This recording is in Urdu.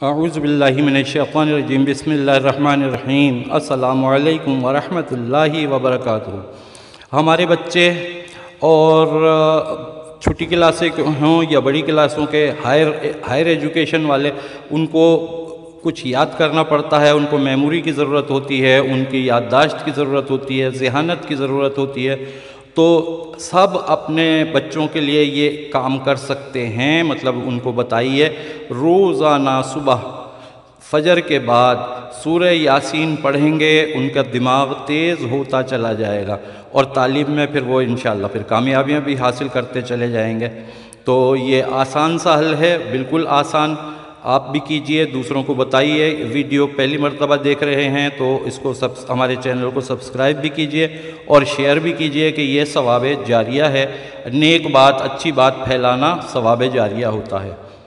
اعوذ باللہ من الشیطان الرجیم بسم اللہ الرحمن الرحیم السلام علیکم ورحمۃ اللہ وبرکاتہ۔ ہمارے بچے اور چھوٹی کلاسیں ہوں یا بڑی کلاسوں کے ہائر ایجوکیشن والے، ان کو کچھ یاد کرنا پڑتا ہے، ان کو میموری کی ضرورت ہوتی ہے، ان کی یادداشت کی ضرورت ہوتی ہے، ذہانت کی ضرورت ہوتی ہے۔ تو سب اپنے بچوں کے لیے یہ کام کر سکتے ہیں، مطلب ان کو بتائیے روزانہ صبح فجر کے بعد سورہ یاسین پڑھیں گے، ان کا دماغ تیز ہوتا چلا جائے گا اور تعلیم میں پھر وہ انشاءاللہ پھر کامیابیاں بھی حاصل کرتے چلے جائیں گے۔ تو یہ آسان سا حل ہے، بالکل آسان، آپ بھی کیجئے، دوسروں کو بتائیے۔ ویڈیو پہلی مرتبہ دیکھ رہے ہیں تو اس کو ہمارے چینل کو سبسکرائب بھی کیجئے اور شیئر بھی کیجئے کہ یہ ثواب جاریہ ہے۔ نیک بات، اچھی بات پھیلانا ثواب جاریہ ہوتا ہے۔